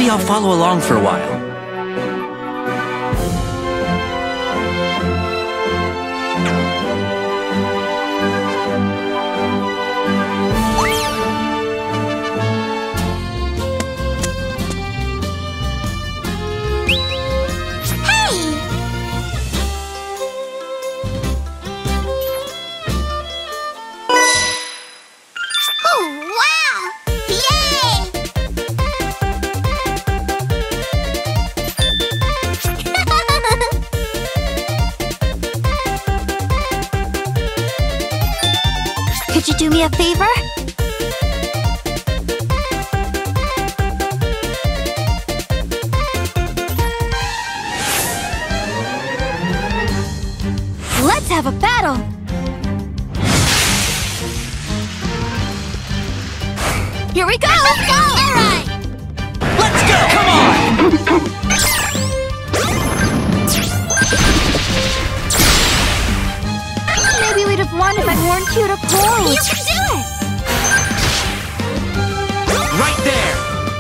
maybe I'll follow along for a while. Could you do me a favor? Let's have a battle! Here we go! Let's go! All right! Let's go! Come on! Maybe we'd have won if I'd worn cuter clothes. You can do it! Right there!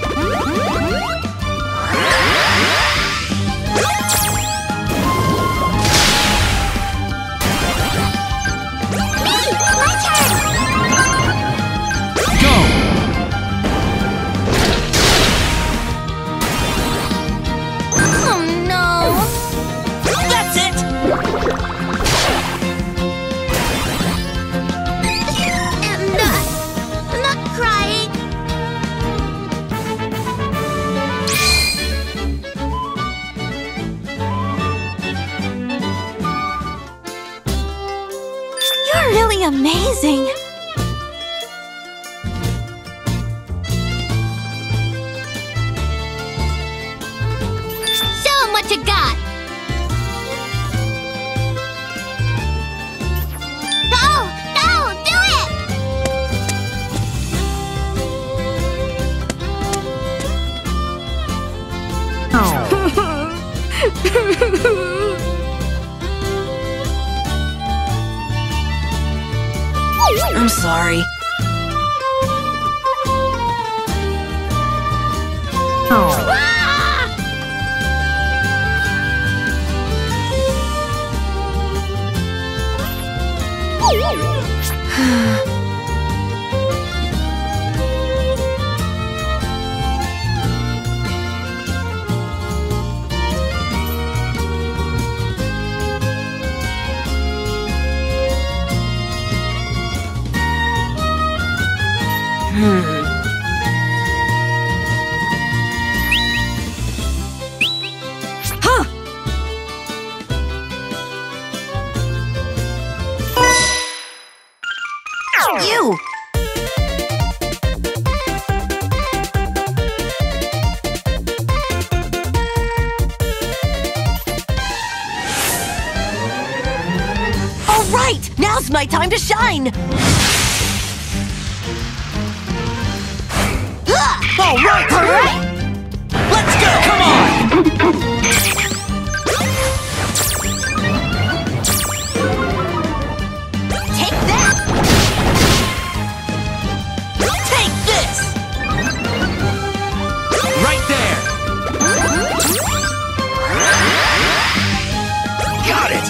Me! My turn! Go! Oh no! That's it! I'm not crying. You're really amazing. Show 'em what you got. Go! Go! Do it! I'm sorry. Huh! You! All right! Now's my time to shine! All right! All right! Let's go! Come on! Take that! Take this! Right there! Got it!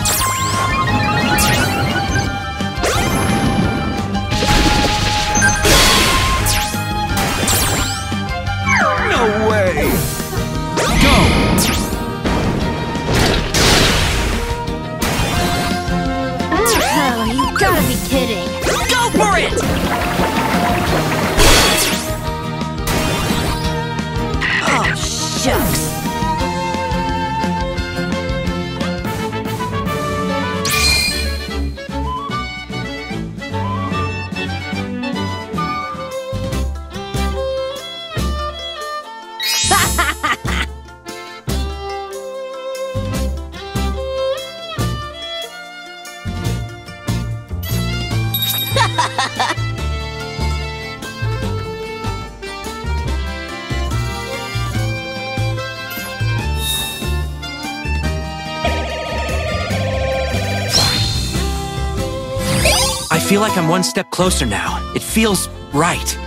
No way! Go! Oh, you gotta be kidding. Go for it! Oh, shucks. I feel like I'm one step closer now. It feels right.